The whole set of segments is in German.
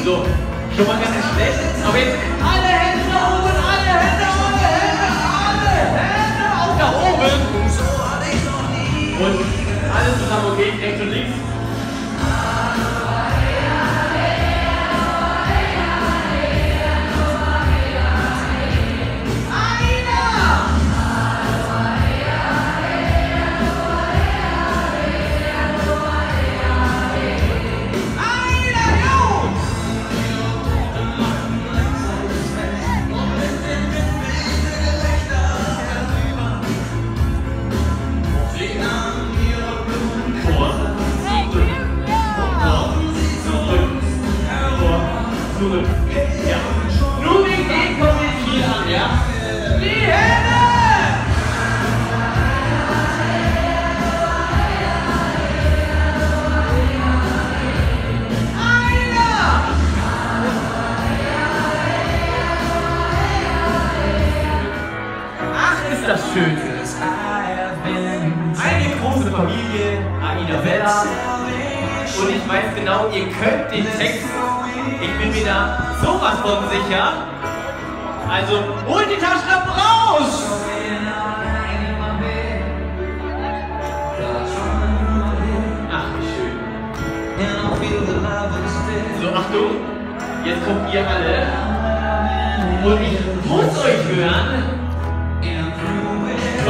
So, schon mal ganz schlecht. Aber jetzt alle Hände nach oben, alle Hände, alle Hände, alle Hände auch nach oben. Und alles zusammen, okay, rechts und links. Ja. Nur wegen dem kommen wir hier an, ja? Die Hände! Einer! Ach, ist das schön! Eine große Familie, Aida Bella. Und ich weiß genau, ihr könnt den Text. Ich bin mir da sowas von sicher. Also, holt die Taschenlampen raus! Ach, wie schön. So, Achtung. Jetzt kommt ihr alle. Und ich muss euch hören. Oh.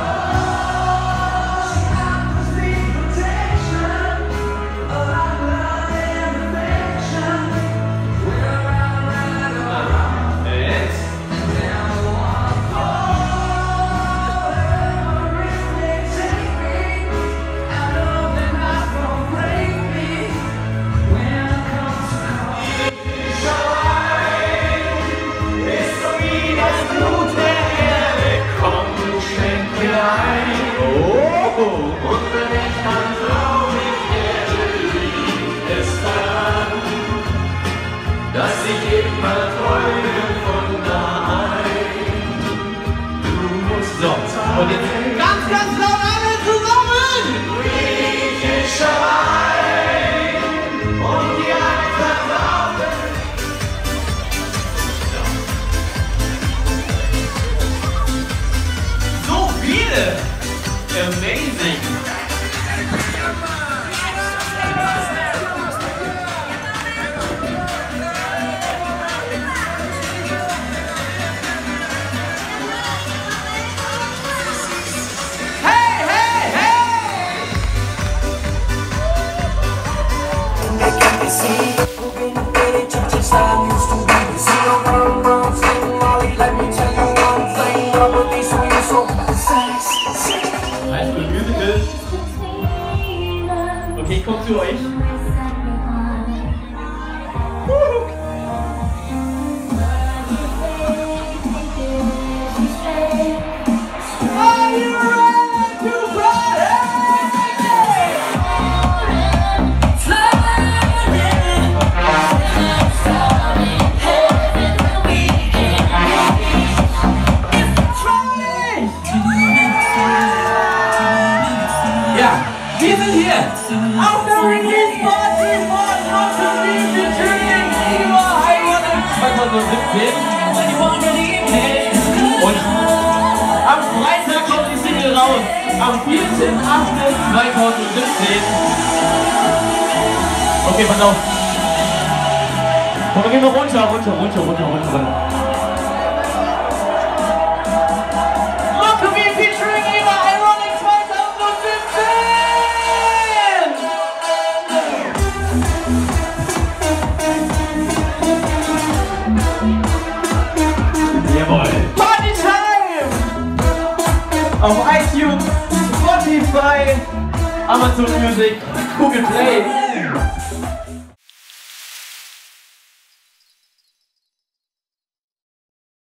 Und wenn ich dann traurig werde, liegt es daran, dass ich immer träume von daheim. Du musst so, und jetzt ganz, ganz laut alle zusammen! Griechischer Wein und die einfach laufen. So viele! Amazing! Hey, hey, hey! Okay, ich komm zu euch. Are you ready to party? Ja, wir sind hier auf der Release Party von Rocket League featuring Eva Ironic 2017. Und am Freitag kommt die Single raus, am 14.08.2017. Okay, pass auf. Komm, wir gehen noch runter. Rocket League featuring Eva Ironic 2017! Jawohl! Party Time! Auf iTunes, Spotify, Amazon Music, Google Play.